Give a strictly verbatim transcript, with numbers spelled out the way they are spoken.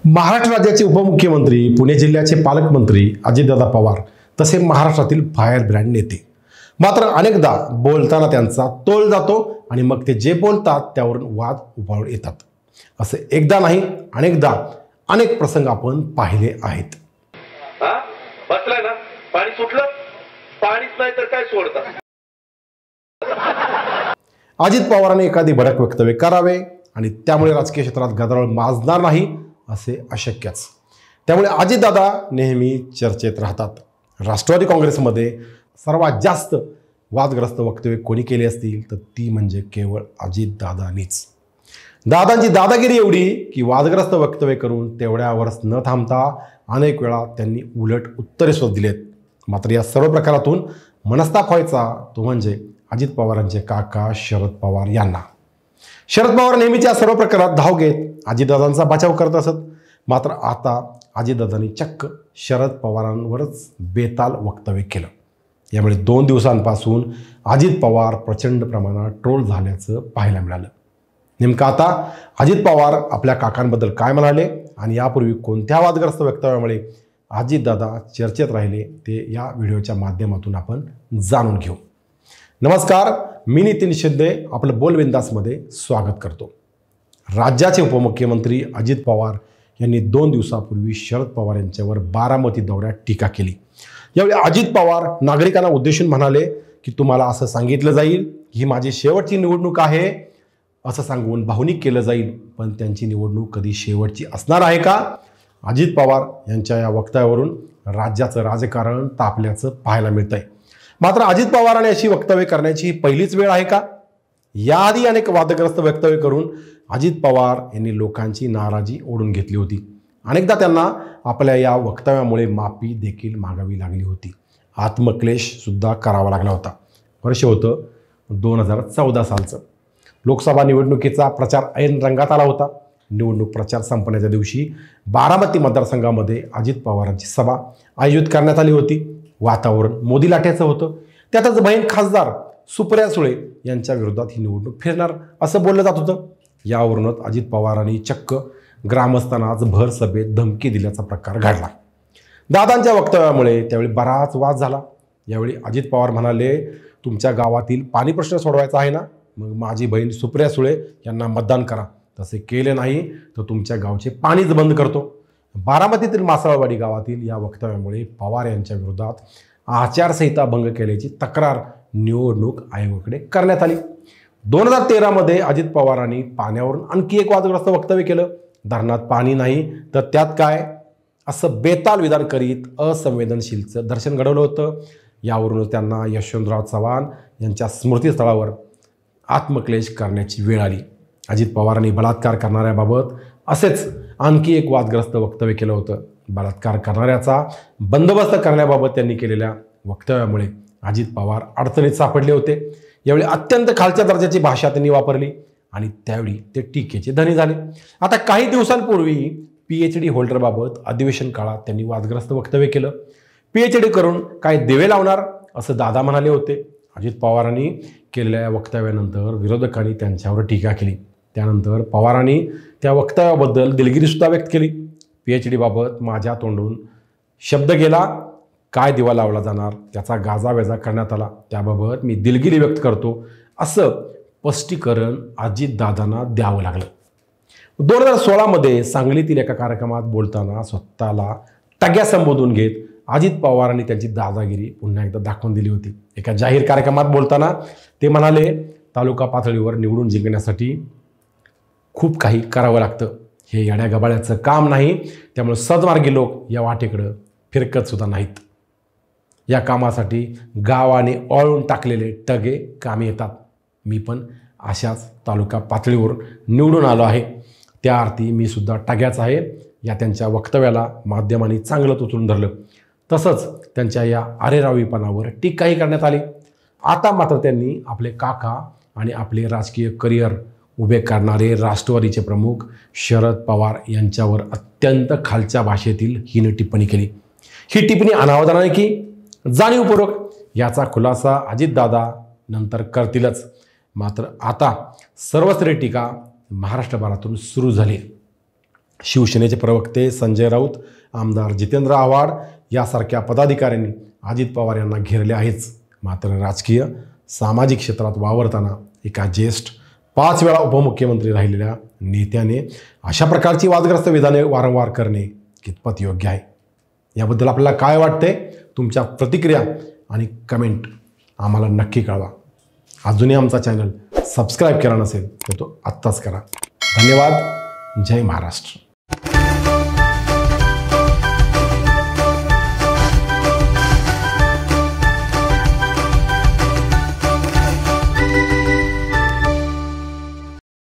महाराष्ट्र राज्याचे उपमुख्यमंत्री, पुणे जिल्ह्याचे पालकमंत्री अजितदादा पवार तसे महाराष्ट्रातील फायर ब्रँड नेते. मात्र अनेकदा बोलताना त्यांचा तोल जातो आणि मग ते जे बोलतात त्यावरून वाद उफाळून येतात. असे एकदा नाही अनेकदा अनेक प्रसंग आपण पाहिले आहेत. हा बसलाय ना, पाणी सुटलं, पाणीच नाही तर काय सोडतात. अजित पवारांनी एखादी भडक वक्तव्य करावे आणि त्यामुळे राजकीय क्षेत्रात गदारोळ माजणार नाही असे अशक्यच. त्यामुळे अजितदादा नेहमी चर्चेत राहतात. राष्ट्रवादी काँग्रेसमध्ये सर्वात जास्त वादग्रस्त वक्तव्य कोणी केली असतील तर ती म्हणजे केवळ अजितदादांनीच. दादांची दादागिरी एवढी की वादग्रस्त वक्तव्य करून तेवढ्यावरच न थांबता अनेक वेळा त्यांनी उलट उत्तरे सुद्धा दिलेत. मात्र या सर्व प्रकारातून मनस्ताप व्हायचा तो म्हणजे अजित पवारांचे काका शरद पवार यांना. शरद पवार नेहमीच्या सर्व प्रकारात धाव घेत अजितदादांचा बचाव करत असत. मात्र आता अजितदादांनी चक्क शरद पवारांवरच बेताल वक्तव्य केलं. यामुळे दोन दिवसांपासून अजित पवार प्रचंड प्रमाणात ट्रोल झाल्याचं पाहायला मिळालं. नेमकं आता अजित पवार आपल्या काकांबद्दल काय म्हणाले आणि यापूर्वी कोणत्या वादग्रस्त वक्तव्यामुळे अजितदादा चर्चेत राहिले ते या व्हिडिओच्या माध्यमातून आपण जाणून घेऊ. नमस्कार, मी नितीन शिंदे आपलं बोलबिंदासमध्ये स्वागत करतो. राज्याचे उपमुख्यमंत्री अजित पवार यांनी दोन दिवसापूर्वी शरद पवार यांच्यावर बारामती दौऱ्यात टीका केली. यावेळी अजित पवार नागरिकांना उद्देशून म्हणाले की तुम्हाला असं सांगितलं जाईल ही माझी शेवटची निवडणूक आहे असं सांगून भावनिक केलं जाईल, पण त्यांची निवडणूक कधी शेवटची असणार आहे का? अजित पवार यांच्या या वक्तव्यावरून राज्याचं राजकारण तापल्याचं पाहायला मिळत आहे. मात्र अजित पवारांनी अशी वक्तव्य करण्याची ही पहिलीच वेळ आहे का? याआधी अनेक वादग्रस्त वक्तव्य करून अजित पवार यांनी लोकांची नाराजी ओढून घेतली होती. अनेकदा त्यांना आपल्या या वक्तव्यामुळे माफी देखील मागावी लागली होती. आत्मक्लेश सुद्धा करावा लागला होता. वर्ष होतं दोन हजार चौदा सालचं. लोकसभा निवडणुकीचा प्रचार ऐन रंगात आला होता. निवडणूक प्रचार संपण्याच्या दिवशी बारामती मतदारसंघामध्ये अजित पवारांची सभा आयोजित करण्यात आली होती. वातावरण मोदी लाटेचं होतं. त्यातच बहीण खासदार सुप्रिया सुळे यांच्या विरोधात ही निवडणूक फिरणार असं बोललं जात होतं. यावरूनच अजित पवारांनी चक्क ग्रामस्थांना आज भर सभेत धमकी दिल्याचा प्रकार घडला. दादांच्या वक्तव्यामुळे त्यावेळी बराच वाद झाला. यावेळी अजित पवार म्हणाले, तुमच्या गावातील पाणी प्रश्न सोडवायचा आहे ना, मग माझी बहीण सुप्रिया सुळे यांना मतदान करा. तसे केले नाही तर तुमच्या गावचे पाणीच बंद करतो. बारामतीतील मासळवाडी गावातील या वक्तव्यामुळे पवार यांच्या विरोधात आचारसंहिता भंग केल्याची तक्रार निवडणूक आयोगाकडे करण्यात आली. दोन हजार तेरामध्ये अजित पवारांनी पाण्यावरून आणखी एक वादग्रस्त वक्तव्य केलं. धरणात पाणी नाही तर त्यात काय असं बेताल विधान करीत असंवेदनशीलचं दर्शन घडवलं होतं. यावरूनच त्यांना यशवंतराव चव्हाण यांच्या स्मृतीस्थळावर आत्मक्लेश करण्याची वेळ आली. अजित पवारांनी बलात्कार करणाऱ्याबाबत असेच आणखी एक वादग्रस्त वक्तव्य केलं होतं. बलात्कार करणाऱ्याचा बंदोबस्त करण्याबाबत त्यांनी केलेल्या वक्तव्यामुळे अजित पवार अडचणीत सापडले होते. यावेळी अत्यंत खालच्या दर्जाची भाषा त्यांनी वापरली आणि त्यावेळी ते टीकेचे धनी झाले. आता काही दिवसांपूर्वी पी एच डी होल्डरबाबत अधिवेशन काळात त्यांनी वादग्रस्त वक्तव्य केलं. पी एच डी करून काय देवे लावणार असं दादा म्हणाले होते. अजित पवारांनी केलेल्या या वक्तव्यानंतर विरोधकांनी त्यांच्यावर टीका केली. त्यानंतर पवारांनी त्या वक्तव्याबद्दल दिलगिरीसुद्धा व्यक्त केली. पी एच डीबाबत माझ्या तोंडून शब्द गेला, काय दिवा लावला जाणार त्याचा गाजावेजा करण्यात आला, त्याबाबत मी दिलगिरी व्यक्त करतो असं स्पष्टीकरण अजितदादांना द्यावं लागलं. दोन हजार सोळामध्ये सांगलीतील एका कार्यक्रमात बोलताना स्वतःला टग्या संबोधून घेत अजित पवारांनी त्यांची दादागिरी पुन्हा एकदा दाखवून दिली होती. एका जाहीर कार्यक्रमात बोलताना ते म्हणाले, तालुका पातळीवर निवडून जिंकण्यासाठी खूप काही करावं लागतं. हे येड्या गबाळ्याचं काम नाही. त्यामुळे सद्मार्गी लोक या वाटेकडं फिरकत सुद्धा नाहीत. या कामासाठी गावाने ओळून टाकलेले टगे कामी येतात. मी पण अशाच तालुका पातळीवर निवडून आलो आहे. त्या अर्थी मी सुद्धा टग्याच आहे. या त्यांच्या वक्तव्याला माध्यमांनी चांगलं उचलून धरलं. तसंच त्यांच्या या अरेरावीपणावर टीकाही करण्यात आली. आता मात्र त्यांनी आपले काका आणि आपले राजकीय करिअर उभे करणारे राष्ट्रवादीचे प्रमुख शरद पवार यांच्यावर अत्यंत खालच्या भाषेतील हीन टिप्पणी केली. ही टिप्पणी अनावधानाने की जाणीवपूर्वक याचा खुलासा अजितदादा नंतर करतीलच. मात्र आता सर्वस्वी टीका महाराष्ट्रभरातून सुरू झाली. शिवसेनेचे प्रवक्ते संजय राऊत, आमदार जितेंद्र आव्हाड यासारख्या पदाधिकाऱ्यांनी अजित पवार यांना घेरले आहेच. मात्र राजकीय सामाजिक क्षेत्रात वावरताना एका ज्येष्ठ पाच वेळा उपमुख्यमंत्री राहिलेल्या नेत्याने अशा प्रकारची वादग्रस्त विधाने वारंवार करणे कितपत योग्य आहे? याबद्दल आपल्याला काय वाटते? तुमच्या प्रतिक्रिया आणि कमेंट आम्हाला नक्की कळवा. अजूनही आमचा चॅनल सबस्क्राईब केला नसेल तर तो आत्ताच करा. धन्यवाद. जय महाराष्ट्र.